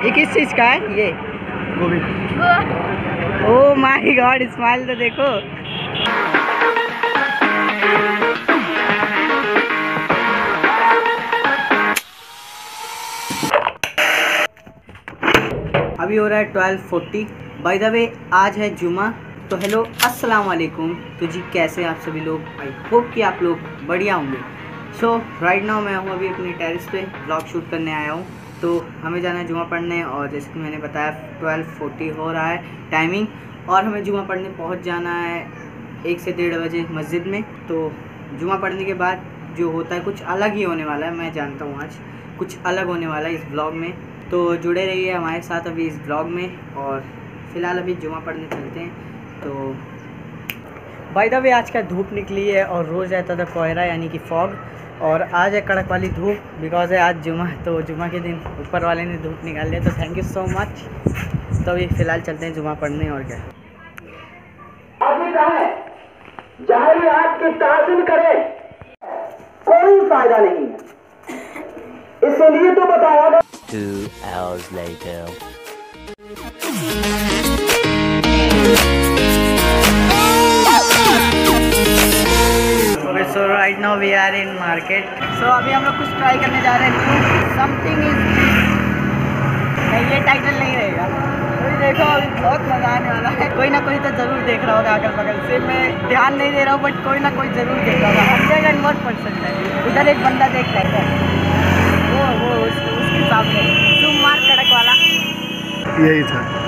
ये किस चीज़ का है ये? गोभी। ओह माय गॉड, स्माइल तो देखो। अभी हो रहा है 12:40। बाय द वे आज है जुमा। तो हेलो अस्सलाम वालेकुम। तो जी कैसे हैं आप सभी लोग? आई होप कि आप लोग बढ़िया होंगे। सो राइट नाउ मैं हूँ अभी अपनी टेरेस पे व्लॉग शूट करने आया हूँ। तो हमें जाना है जुमा पढ़ने, और जैसे कि मैंने बताया 12:40 हो रहा है टाइमिंग, और हमें जुमा पढ़ने पहुँच जाना है 1 से 1:30 बजे मस्जिद में। तो जुमा पढ़ने के बाद जो होता है कुछ अलग ही होने वाला है, मैं जानता हूँ आज कुछ अलग होने वाला है इस ब्लॉग में। तो जुड़े रहिए हमारे साथ अभी इस ब्लॉग में। और फ़िलहाल अभी जुमा पढ़ने चलते हैं। तो बाय द वे आज का धूप निकली है, और रोज़ रहता था कोहरा यानी कि फॉग, और आज है कड़क वाली धूप बिकॉज है आज जुमा। तो जुमा के दिन ऊपर वाले ने धूप निकाल लिया, तो थैंक यू सो मच। तो अभी फ़िलहाल चलते हैं जुमा पढ़ने। और क्या जाहिर आग की ताज़ीम करे कोई फायदा नहीं है, इसलिए तो बताया। 2 hours later. So right now we are in market. So अभी हम लोग कुछ ट्राई करने जा रहे हैं। समथिंग इज नहीं, ये टाइटल नहीं रहेगा। तो देखो अभी बहुत मज़ा आने वाला है। कोई ना कोई तो ज़रूर देख रहा होगा अगल बगल से। मैं ध्यान नहीं दे रहा हूँ बट कोई ना कोई ज़रूर देख रहा होगा। 100% है। उधर एक बंदा देख रहा है, वो उसके सामने तुम मार कड़क वाला। यही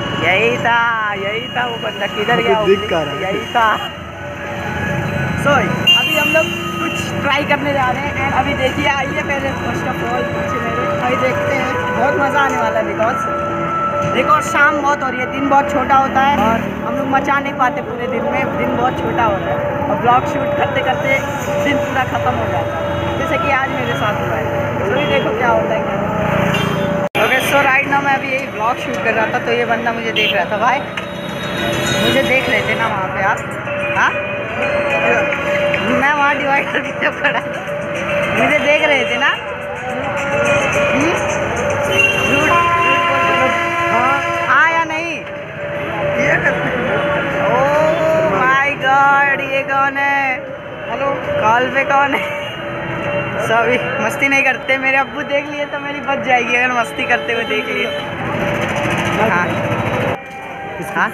था वो बंदा। किधर गया? यही था। सो अभी हम लोग कुछ ट्राई करने जा रहे हैं। एंड अभी देखिए, आइए पहले फर्स्ट ऑफ ऑल पीछे मेरे भाई देखते हैं। बहुत मज़ा आने वाला है बिकॉज देखो शाम बहुत हो रही है, दिन बहुत छोटा होता है और हम लोग मचा नहीं पाते पूरे दिन में। दिन बहुत छोटा होता है और ब्लॉग शूट करते करते दिन पूरा ख़त्म हो जाता है, जैसे कि आज मेरे साथ हुआ है। तो ये देखो क्या होता है क्या। ओके सो राइट नाउ मैं अभी यही ब्लॉग शूट कर रहा था, तो ये बंदा मुझे देख रहा था। भाई मुझे देख रहे थे ना वहाँ पे आप? हाँ, मैं वहाँ डिवाइडर की जब खड़ा, मुझे देख रहे थे ना? हाँ या नहीं? ओह माय गॉड, ये कौन है? हेलो, कॉल पे कौन है? सभी मस्ती नहीं करते। मेरे अब्बू देख लिए तो मेरी बच जाएगी अगर मस्ती करते हुए देख लिए। हाँ हाँ,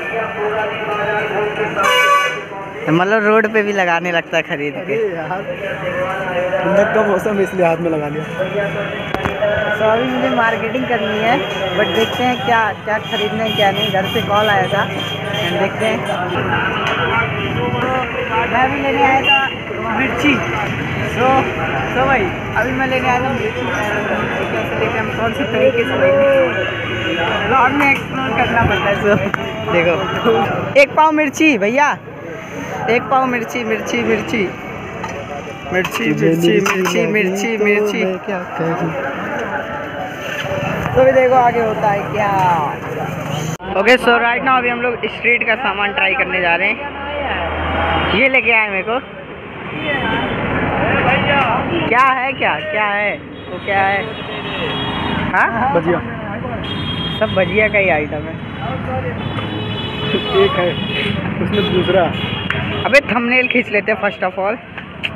मतलब रोड पे भी लगाने लगता है खरीद के। ठंडक का मौसम इसलिए हाथ में लगा लिया। तो अभी मुझे मार्केटिंग करनी है बट देखते हैं क्या क्या खरीदना है क्या नहीं। घर से कॉल आया था, देखते हैं। तो मैं भी लेने आया था मिर्ची। तो भाई अभी मैं लेने आया था मिर्ची। कैसे लेके हम कौन से तरीके से लेंगे, ब्लॉग में एक्सप्लोर करना पड़ता है। सो देखो 1 पाव मिर्ची भैया, 1 पाव मिर्ची। मिर्ची मिर्ची मिर्ची मिर्ची मिर्ची मिर्ची मिर्ची क्या करूं? तो भी देखो आगे होता है क्या। ओके सो राइट नाउ अभी हम लोग स्ट्रीट का सामान ट्राई करने जा रहे हैं। ये लेके आए मेरे को। क्या है क्या है वो? क्या है? हाँ भजिया। सब भजिया का ही आइटम है। एक है उसमें दूसरा। अबे थंबनेल खींच लेते हैं first of all.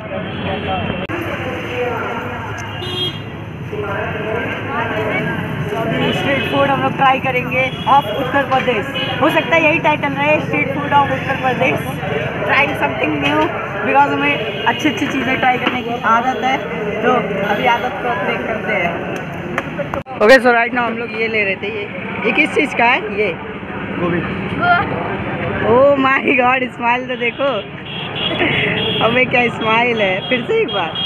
Street food हम लोग ट्राई करेंगे ऑफ उत्तर प्रदेश। हो सकता है यही टाइटल रहे, street food of Uttar Pradesh. Trying something new because हमें अच्छी चीज़ें ट्राई करने की आदत है। तो अभी आदत को अपडेट करते हैं। ओके सो राइट नाउ हम लोग ये ले रहे थे। ये किस चीज़ का है ये? गोभी। ओह माय गॉड, स्माइल तो देखो। अबे क्या स्माइल है, फिर से एक बार।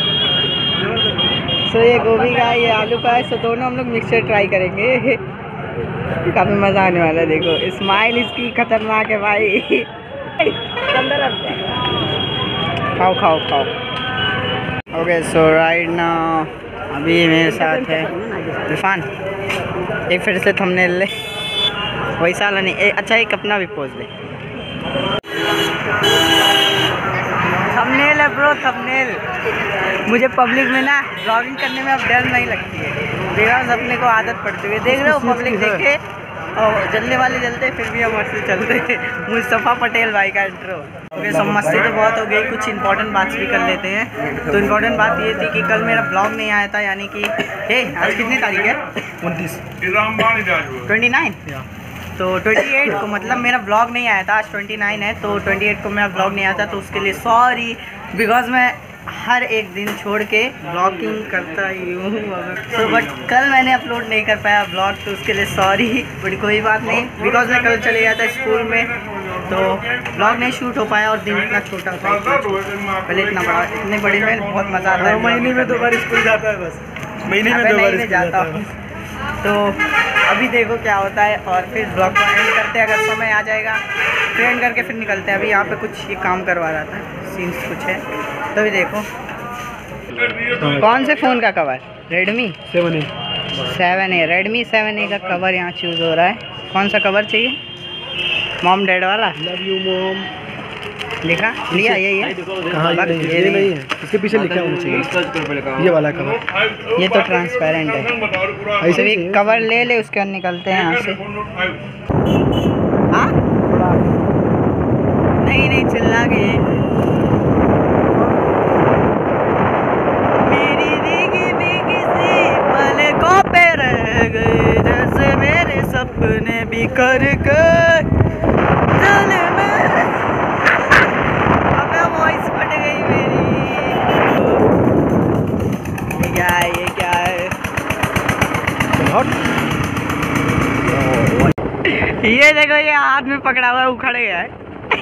सो ये गोभी का है, ये आलू का है। सो दोनों हम लोग मिक्सचर ट्राई करेंगे। काफ़ी मज़ा आने वाला है। देखो स्माइल इसकी खतरनाक है भाई। खाओ खाओ खाओ। ओके सो राइट नाउ अभी मेरे साथ है इरफान। एक फिर से थंबनेल ले, वैसा वाला नहीं। अच्छा एक अपना भी पोज ले। थंबनेल है ब्रो, थंबनेल। मुझे पब्लिक में ना ब्लॉगिंग करने में अब डर नहीं लगती है, बिकॉज अपने को आदत पड़ती है। देख रहे हो पब्लिक देखे और जलने वाले जलते, फिर भी हम मस्ती चलते। मुस्तफ़ा पटेल भाई का इंट्रो। ओके, सब मस्ती तो बहुत हो गई, कुछ इंपॉर्टेंट बात भी कर लेते हैं। तो इंपॉर्टेंट बात ये थी कि कल मेरा ब्लॉग नहीं आया था, यानी कि आज कितनी तारीख है? 29। तो 28 को मतलब मेरा ब्लॉग नहीं आया था। आज 29 है, तो 28 को मेरा ब्लॉग नहीं आया था, तो उसके लिए सॉरी। बिकॉज मैं हर एक दिन छोड़ के ब्लॉगिंग करता ही हूँ, तो बट कल मैंने अपलोड नहीं कर पाया ब्लॉग, तो उसके लिए सॉरी। बट कोई बात नहीं, बिकॉज मैं कल चले गया था स्कूल में, तो ब्लॉग नहीं शूट हो पाया। और दिन इतना छोटा था, पहले इतना बड़ा, इतने बड़े में बहुत मज़ा आता है। महीने में 2 बार स्कूल जाता है, बस महीने में 2 बार स्कूल जाता है। तो अभी देखो क्या होता है, और फिर ब्लॉग को एंड करते हैं, अगर समय आ जाएगा फिर एंड करके फिर निकलते हैं। अभी यहाँ पे कुछ ये काम करवा रहा था, सीन्स कुछ है, तो अभी देखो। कौन से फ़ोन का cover? Redmi 7A। Redmi 7A का कवर यहाँ चूज़ हो रहा है। कौन सा कवर चाहिए? मॉम डैड वाला? लव यू मॉम लिखा लिया, यही है। कहाँ? ये नहीं है, इसके पीछे लिखा होना चाहिए ये वाला कवर। ये तो ट्रांसपेरेंट है। ऐसे भी कवर ले ले, उसके बाद निकलते हैं यहाँ से। हाँ नहीं चिल्ला के। मेरी भीगी भीगी सी पलकों पे रह गए, जैसे मेरे सपने बिखर गए दिल में। अबे वॉइस फट गई मेरी। ये क्या है? ये देखो, ये हाथ में पकड़ा हुआ है, उखड़ गया है।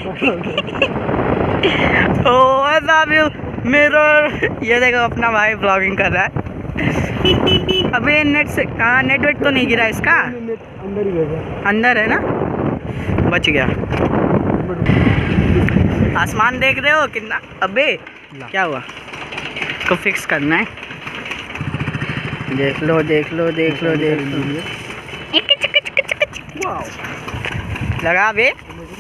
मेरा ये देखो, अपना भाई ब्लॉगिंग कर रहा है। अबे नेट से कहाँ? नेटवर्क तो नहीं गिरा इसका? अंदर ही होगा, अंदर है ना, बच गया। आसमान देख रहे हो कितना? अबे क्या हुआ? इसको फिक्स करना है। देख लो देख लो देख लो देख लो। लगा बे।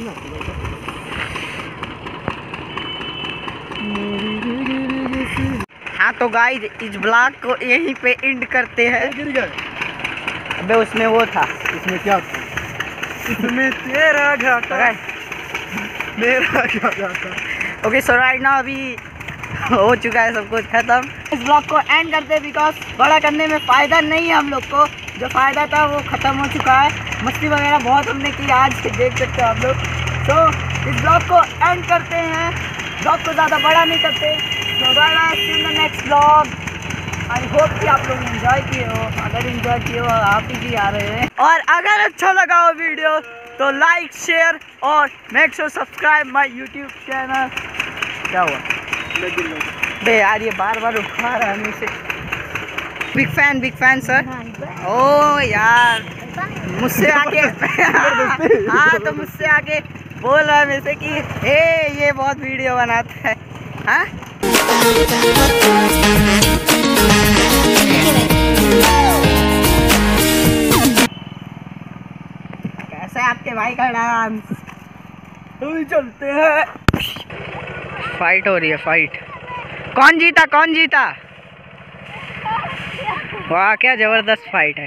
हाँ तो गाइस, इस ब्लॉग को यहीं पे एंड करते हैं। अबे उसमें वो था। इसमें क्या था? इसमें तेरा घाटा मेरा घाटा। ओके, सो राइट नाउ अभी हो चुका है सब कुछ खत्म। इस ब्लॉग को एंड करते हैं, बिकॉज बड़ा करने में फ़ायदा नहीं है हम लोग को। जो फ़ायदा था वो ख़त्म हो चुका है। मस्ती वगैरह बहुत हमने की आज, देख सकते हो आप लोग। तो इस ब्लॉग को एंड करते हैं, ब्लॉग को ज़्यादा बड़ा नहीं करते। तो see you in the next blog. I hope कि आप लोग एंजॉय किए हो। अगर एंजॉय किए हो, आप ही आ रहे हैं। और अगर अच्छा लगा हो वीडियो तो लाइक शेयर और make sure subscribe my YouTube channel. क्या हुआ बे यार, ये बार बार उठा रहा है मुझसे। Big fan sir. ओ यार, मुझसे आके हाँ तो मुझसे आके बोल रहा है मेरे से कि हे ये बहुत वीडियो बनाता है। हाँ कैसा है आपके भाई का डांस? चलते हैं। फाइट हो रही है, फाइट। कौन जीता? वाह क्या जबरदस्त फाइट है।